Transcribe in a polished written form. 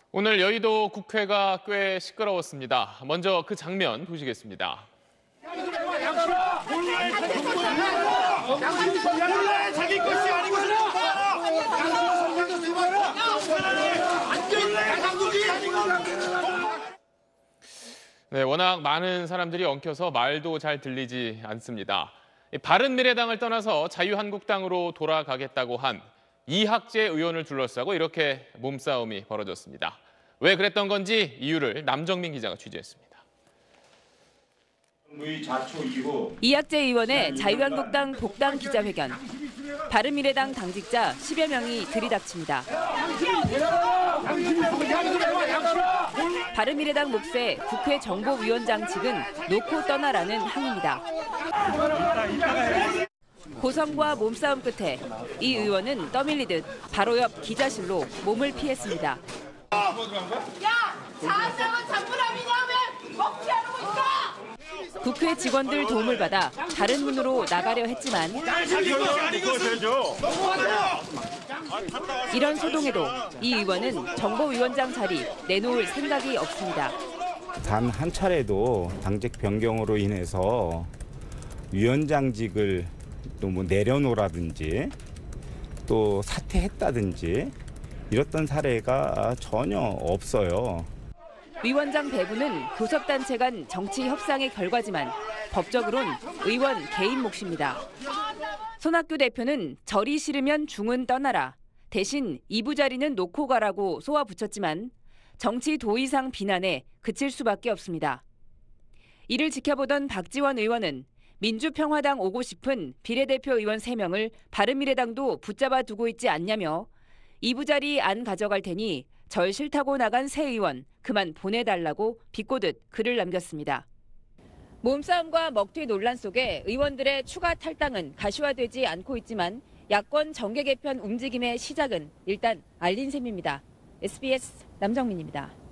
오늘 여의도 국회가 꽤 시끄러웠습니다. 먼저 그 장면 보시겠습니다. 자기 것이 아니고 네, 워낙 많은 사람들이 엉켜서 말도 잘 들리지 않습니다. 바른미래당을 떠나서 자유한국당으로 돌아가겠다고 한 이학재 의원을 둘러싸고 이렇게 몸싸움이 벌어졌습니다. 왜 그랬던 건지 이유를 남정민 기자가 취재했습니다. 이학재 의원의 자유한국당 복당 기자회견. 바른미래당 당직자 10여 명이 들이닥칩니다. 바른미래당 몫의 국회 정보위원장직은 놓고 떠나라는 항의입니다. 고성과 몸싸움 끝에 이 의원은 떠밀리듯 바로 옆 기자실로 몸을 피했습니다. 야! 사장은 장부람이냐 왜 먹튀하고 있어! 국회 직원들 도움을 받아 다른 문으로 나가려 했지만 이런 소동에도 이 의원은 정보위원장 자리 내놓을 생각이 없습니다. 단 한 차례도 당직 변경으로 인해서 위원장직을 또 뭐 내려놓으라든지 또 사퇴했다든지 이랬던 사례가 전혀 없어요. 위원장 배분은 교섭단체 간 정치 협상의 결과지만 법적으론 의원 개인 몫입니다. 손학규 대표는 절이 싫으면 중은 떠나라. 대신 2부 자리는 놓고 가라고 쏘아붙였지만 정치 도의상 비난에 그칠 수밖에 없습니다. 이를 지켜보던 박지원 의원은 민주평화당 오고 싶은 비례대표 의원 3명을 바른미래당도 붙잡아 두고 있지 않냐며 2부 자리 안 가져갈 테니 절 싫다고 나간 새 의원 그만 보내달라고 비꼬듯 글을 남겼습니다. 몸싸움과 먹튀 논란 속에 의원들의 추가 탈당은 가시화되지 않고 있지만 야권 정계 개편 움직임의 시작은 일단 알린 셈입니다. SBS 남정민입니다.